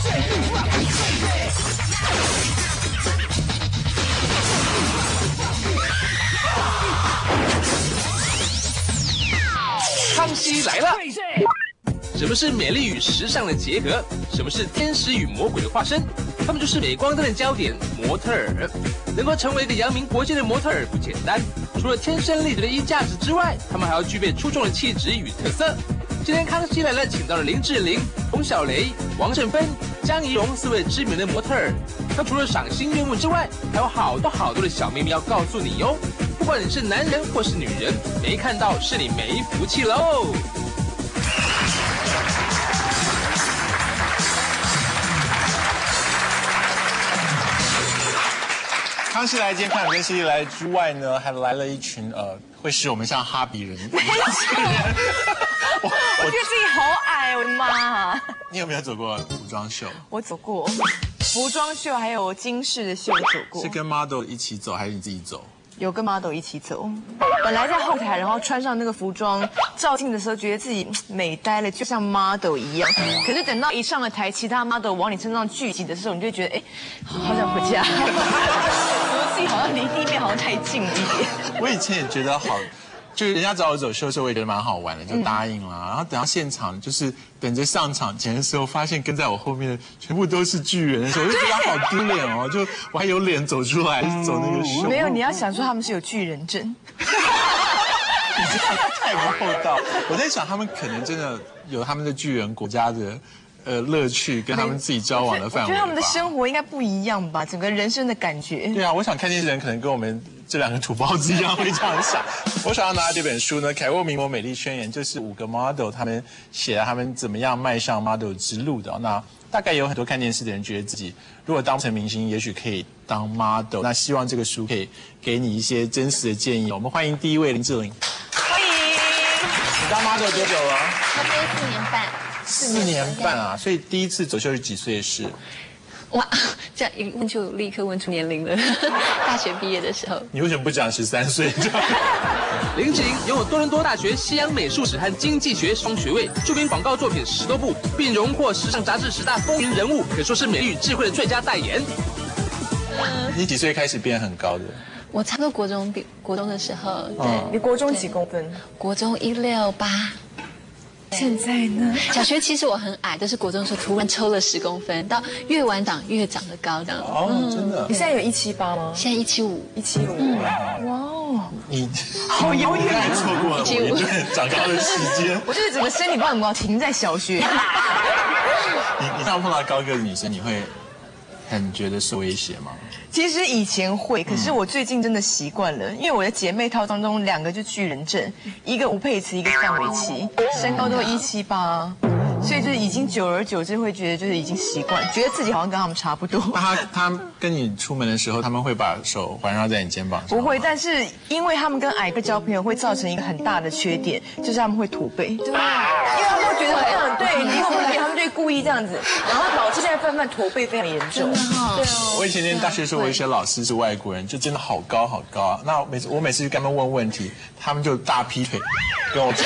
康熙来了！什么是美丽与时尚的结合？什么是天使与魔鬼的化身？他们就是镁光灯的焦点——模特儿。能够成为一个扬名国际的模特儿不简单，除了天生丽质的一价值之外，他们还要具备出众的气质与特色。今天康熙来了，请到了林志玲、洪小雷、王振芬、江宜蓉4位知名的模特儿。那除了赏心悦目之外，还有好多的小秘密要告诉你哟。不管你是男人或是女人，没看到是你没福气喽。 康熙来今天看跟熙来之外呢，还来了一群会使我们像哈比人。我觉得自己好矮，我的妈！ 你有没有走过服装秀？ 我走过服装秀，还有金饰的秀走过。 是跟 model 一起走，还是你自己走？ 有跟 model 一起走。本来在后台，然后穿上那个服装照镜的时候，觉得自己美呆了，就像 model 一样。可是等到一上了台，其他 model 往你身上聚集的时候，你就觉得哎，好想回家。我自己好像离地面好像太近了一点。 我以前也觉得好。就是人家找我走秀的时候，我也觉得蛮好玩的，就答应了。然后等到现场，就是等着上场前的时候，发现跟在我后面的全部都是巨人的时候，我就觉得好丢脸哦。就我还有脸走出来走那个秀。 没有，你要想说他们是有巨人症。 你这样太不厚道。我在想，他们可能真的有他们的巨人国家的乐趣，跟他们自己交往的范围。 我觉得他们的生活应该不一样吧，整个人生的感觉。 对啊，我想看电视人可能跟我们这2个土包子一样会这样想。我想要拿这本书呢，《凯沃名模美丽宣言》，就是5个 model 他们写了他们怎么样迈上 model 之路的。那大概有很多看电视的人觉得自己如果当成明星，也许可以当 model。那希望这个书可以给你一些真实的建议。我们欢迎第1位林志玲。 欢迎。 你当 model 多久了？ 差不多4年半。 4年半啊！所以第一次走秀是几岁的事？ 哇，这样一问就立刻问出年龄了。大学毕业的时候。 你为什么不讲13岁？ 林志玲拥有多伦多大学西洋美术史和经济学双学位，著名广告作品10多部，并荣获时尚杂志10大风云人物，可说是美丽与智慧的最佳代言。 你几岁开始变很高的？ 我差不多国中的时候，对。 你国中几公分？ 国中168。 现在呢？ 小学其实我很矮，都是国中的时候突然抽了10公分，到越晚长越长得高这样。 哦，真的？ 你现在有178吗？ 现在175。 175。哇哦， 你好遥远啊！ 错过了我一段长高的时间。 我就是整个身体不知道有没有停在小学。 你当碰到高个的女生，你会很觉得受威胁吗？ 其实以前会，可是我最近真的习惯了，因为我的姐妹淘当中2个就巨人症，一个吴佩慈，一个范玮琪，身高都178，所以就是已经久而久之会觉得就是已经习惯，觉得自己好像跟他们差不多。 那他跟你出门的时候，他们会把手环绕在你肩膀上？ 不会，但是因为他们跟矮个交朋友，会造成一个很大的缺点，就是他们会驼背。对，因为他们会觉得好像对离我们远，他们就会故意这样子，然后导致现在慢慢驼背非常严重。对哦。 我以前念大学的时候，我有一些老师是外国人，就真的好高好高啊。那我每次跟他们问问题，他们就大劈腿跟我讲。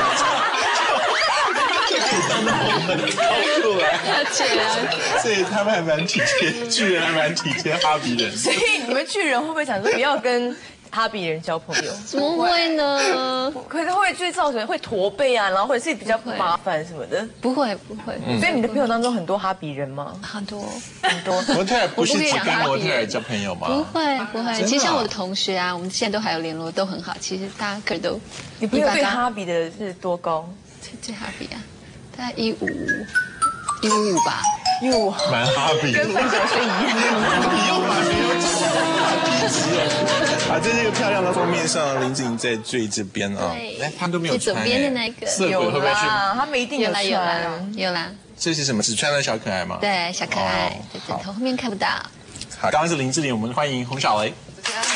出来，所以他们还蛮体贴，巨人还蛮体贴哈比人。 所以你们巨人会不会想说不要跟哈比人交朋友？ 怎么会呢？ 可是会就是造成会驼背啊，然后或者是比较麻烦什么的。 不会。 所以你的朋友当中很多哈比人吗？ 很多。 模特儿不是只跟模特儿交朋友吗？ 不会。其实像我的同学啊，我们现在都还有联络，都很好。其实大家个人都。 你朋友对哈比的是多高？ 最哈比啊，大概155吧。 哟， 蛮哈比， 跟范晓萱一样。 你又把没有讲哈比啊，在这个漂亮的封面上，林志玲在最这边啊，哎，他都没有穿。 最左边的那个。 色鬼会不会去？ 他们一定有穿。 有啦。 这是什么？只穿了小可爱吗？ 对，小可爱，在枕头后面看不到。 好，刚刚是林志玲，我们欢迎洪小雷。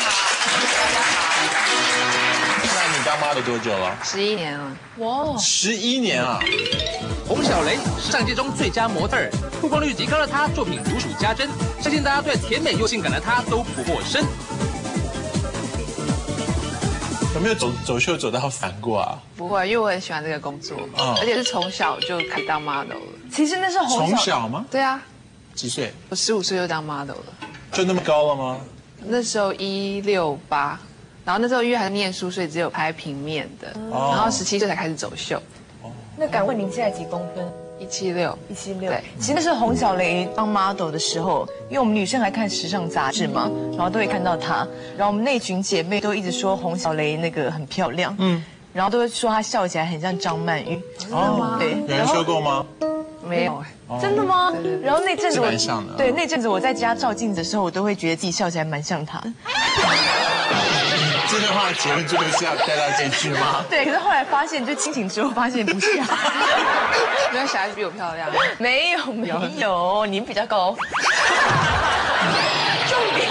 那你当妈的多久了 ？11年了。 哇 ，11年啊！ 洪小雷，时尚界中最佳模特儿，曝光率极高的她，作品如数家珍，相信大家对甜美又性感的她都不陌生。 有没有走秀走到烦过啊？ 不会，因为我很喜欢这个工作，而且是从小就可以当 model 了。 其实那是从小吗？ 对啊， 几岁？ 我15岁就当 model 了， 就那么高了吗？ 那时候168，然后那时候因为还念书，所以只有拍平面的，然后17岁才开始走秀。 那敢问您现在几公分 176， 对，其实那是洪小雷当 model 的时候，因为我们女生来看时尚杂志嘛，然后都会看到她，然后我们那群姐妹都一直说洪小雷那个很漂亮，然后都会说她笑起来很像张曼玉。对， 有人说过吗？ 没有， 真的吗？然后那阵子是蛮像的对，那阵子我在家照镜子的时候，我都会觉得自己笑起来蛮像她。 这句话的结论就是要带到这句吗？ 对，可是后来发现，就清醒之后发现不像。 因为小孩子比我漂亮。 没有，你比较高。重点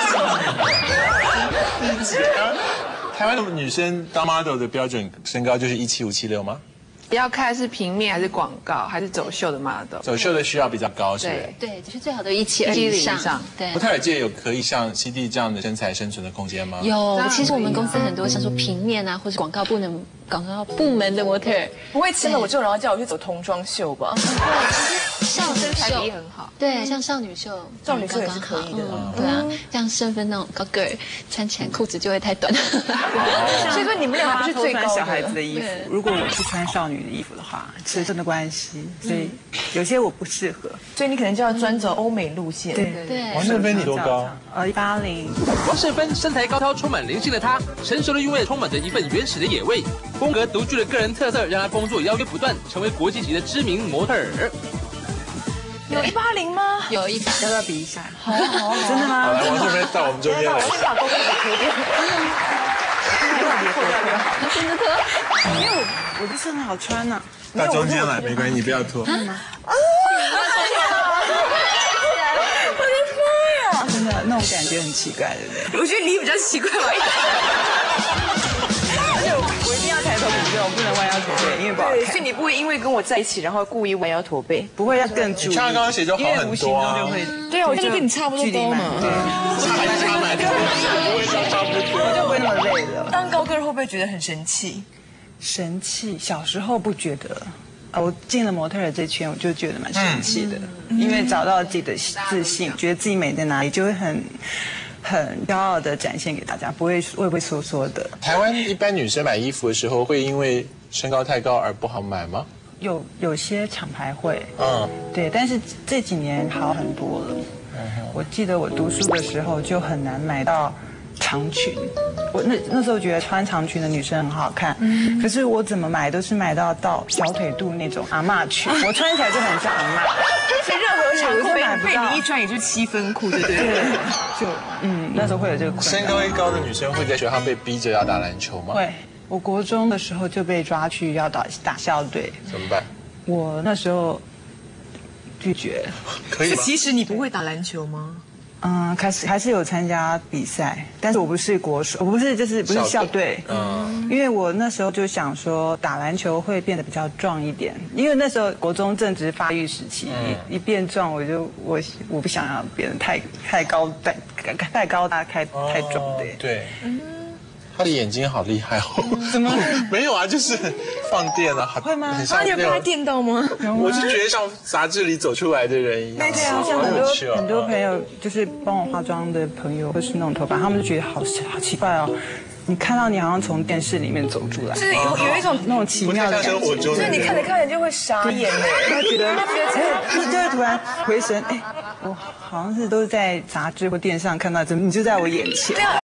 台湾的女生当 model 的标准身高就是175、176吗？ 要看是平面还是广告还是走秀的 model。 走秀的需要比较高，是不是？ 对，就是最好都172 170 以上以上。 对模，特儿界有可以像 CD 这样的身材生存的空间吗？ 有。其实我们公司很多像说平面啊，或者广告部门的模特儿， 不会吃了我之后，然后叫我去走童装秀吧？ 少女身材比例秀很好。 对，像少女秀， 少女秀也是可以的对啊，像身份那种高个儿，穿起来裤子就会太短。 所以说你们俩不是最高的。 小孩子的衣服，如果我是穿少女的衣服的话，尺寸的关系，所以有些我不适合。 所以你可能就要专走欧美路线。 对， 王胜芬你多高 ？180。 王胜芬身材高挑，充满灵性的她，成熟的韵味充满着一份原始的野味，风格独具的个人特色让她工作邀约不断，成为国际级的知名模特儿。 有180吗？ 有100， 要不要比一下？ 好， 真的吗？ 好，来，王胜芬到我们中间来。 我先把勾勾给脱掉。 真的脱。 因为我不是很好穿呢。 到中间来，没关系，你不要脱。 真的那种感觉很奇怪，对不对？ 我觉得你比较奇怪吧。 而且我一定要抬头挺胸，我不能弯腰驼背，因为不好对， 看。 所以你不会因为跟我在一起，然后故意弯腰驼背。 不会要更注意。 穿高跟鞋就好很多啊。 因为无形中就会。 对啊，我就跟你差不多高嘛。 对， 差蛮多，不会差不多， 就不会那么累了。 当高跟会不会觉得很生气？ 生气，小时候不觉得。我进了模特儿这圈，我就觉得蛮生气的，因为找到自己的自信，觉得自己美在哪里，就会很骄傲的展现给大家，不会畏畏缩缩的。 台湾一般女生买衣服的时候，会因为身高太高而不好买吗？ 有些厂牌会，对，但是这几年好很多了。我记得我读书的时候就很难买到长裙，我那时候觉得穿长裙的女生很好看，可是我怎么买都是买到小腿肚那种阿嬷裙，我穿起来就很像阿嬷。 所以任何长裤被你一穿也就7分裤，对不对？ 对，就那时候会有这个困扰。 身高一高的女生会在学校被逼着要打篮球吗？ 会，我国中的时候就被抓去要打校队， 怎么办？ 我那时候拒绝。 可以吗？ 其实你不会打篮球吗？ 还是有参加比赛，但是我不是国手，我不是校队，因为我那时候就想说打篮球会变得比较壮一点，因为那时候国中正值发育时期，一变壮我不想要变得太高大太壮的。 对。他的眼睛好厉害哦！ 怎么没有啊？就是放电啊， 会吗？ 你有被他电到吗？ 我是觉得像杂志里走出来的人一样。 对啊，像很多朋友就是帮我化妆的朋友，或是那种头发，他们就觉得好奇怪哦。你看到你好像从电视里面走出来， 就是有一种那种奇妙的感觉， 就是你看着就会傻眼嘞， 他觉得你就会突然回神，我好像是都在杂志或电视上看到，怎么你就在我眼前？ 对啊，